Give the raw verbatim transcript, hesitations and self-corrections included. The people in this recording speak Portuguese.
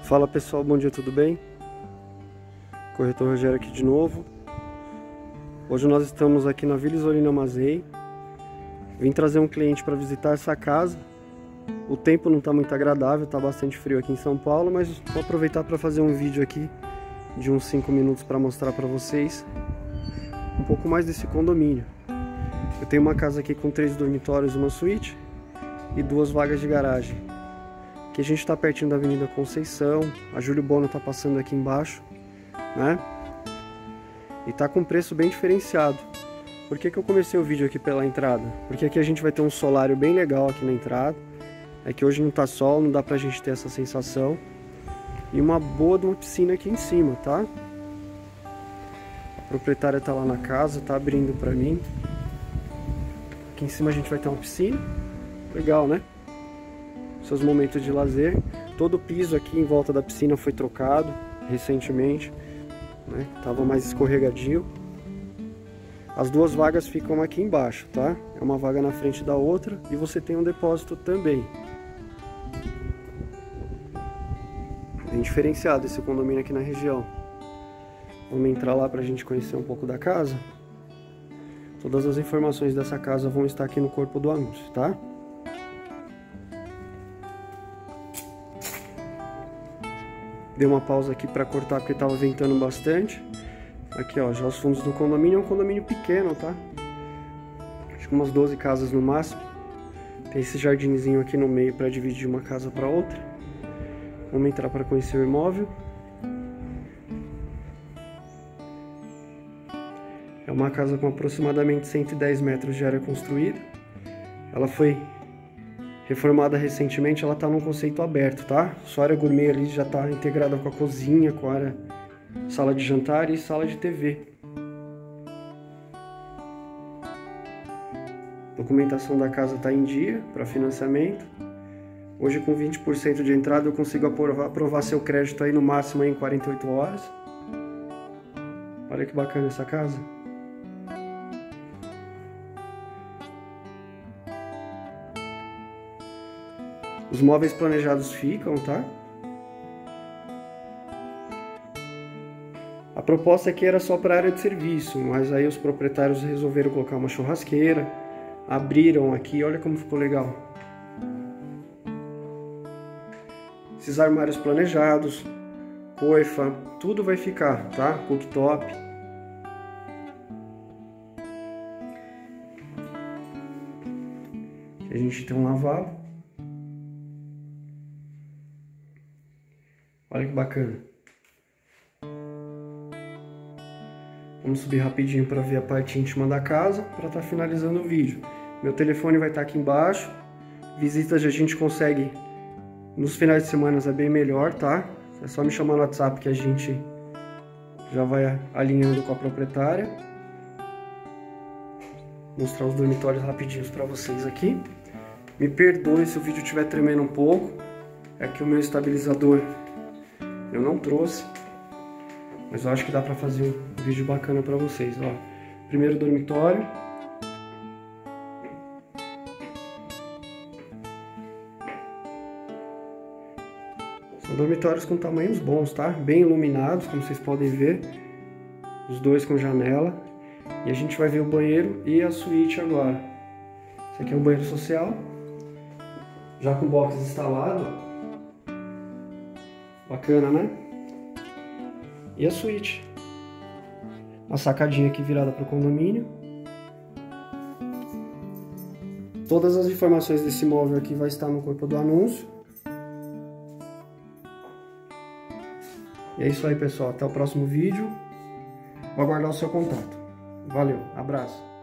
Fala pessoal, bom dia, tudo bem? Corretor Rogério aqui de novo. Hoje nós estamos aqui na Vila Isolina Mazei. Vim trazer um cliente para visitar essa casa. O tempo não está muito agradável, está bastante frio aqui em São Paulo, mas vou aproveitar para fazer um vídeo aqui de uns cinco minutos para mostrar para vocês um pouco mais desse condomínio. Eu tenho uma casa aqui com três dormitórios, uma suíte e duas vagas de garagem. Aqui a gente está pertinho da Avenida Conceição, a Júlio Bono está passando aqui embaixo, né? E tá com preço bem diferenciado. Por que que eu comecei o vídeo aqui pela entrada? Porque aqui a gente vai ter um solário bem legal aqui na entrada. É que hoje não tá sol, não dá pra gente ter essa sensação. E uma boa de uma piscina aqui em cima, tá? A proprietária tá lá na casa, tá abrindo pra mim. Aqui em cima a gente vai ter uma piscina. Legal, né? Seus momentos de lazer. Todo o piso aqui em volta da piscina foi trocado recentemente, né? Tava mais escorregadio. As duas vagas ficam aqui embaixo, tá? É uma vaga na frente da outra e você tem um depósito também. Bem diferenciado esse condomínio aqui na região. Vamos entrar lá pra gente conhecer um pouco da casa. Todas as informações dessa casa vão estar aqui no corpo do anúncio, tá? Dei uma pausa aqui para cortar porque estava ventando bastante. Aqui ó, já os fundos do condomínio. É um condomínio pequeno, tá? Acho que umas doze casas no máximo. Tem esse jardinzinho aqui no meio para dividir uma casa para outra. Vamos entrar para conhecer o imóvel. É uma casa com aproximadamente cento e dez metros de área construída. Ela foi reformada recentemente, ela está num conceito aberto, tá? Sua área gourmet ali já está integrada com a cozinha, com a área sala de jantar e sala de T V. Documentação da casa está em dia para financiamento. Hoje com vinte por cento de entrada eu consigo aprovar, aprovar seu crédito aí no máximo aí em quarenta e oito horas. Olha que bacana essa casa. Os móveis planejados ficam, tá? A proposta aqui era só para a área de serviço, mas aí os proprietários resolveram colocar uma churrasqueira, abriram aqui, olha como ficou legal. Esses armários planejados, coifa, tudo vai ficar, tá? Cooktop. Aqui a gente tem um lavabo. Olha que bacana. Vamos subir rapidinho para ver a parte íntima da casa, para estar finalizando o vídeo. Meu telefone vai estar aqui embaixo. Visitas a gente consegue nos finais de semana, é bem melhor, tá? É só me chamar no WhatsApp que a gente já vai alinhando com a proprietária. Vou mostrar os dormitórios rapidinhos para vocês aqui. Me perdoe se o vídeo estiver tremendo um pouco. É que o meu estabilizador eu não trouxe, mas eu acho que dá pra fazer um vídeo bacana pra vocês, ó. Primeiro dormitório. São dormitórios com tamanhos bons, tá? Bem iluminados, como vocês podem ver. Os dois com janela. E a gente vai ver o banheiro e a suíte agora. Esse aqui é o banheiro social. Já com box instalado, ó. Bacana, né? E a suíte. Uma sacadinha aqui virada para o condomínio. Todas as informações desse imóvel aqui vai estar no corpo do anúncio. E é isso aí, pessoal. Até o próximo vídeo. Vou aguardar o seu contato. Valeu, abraço.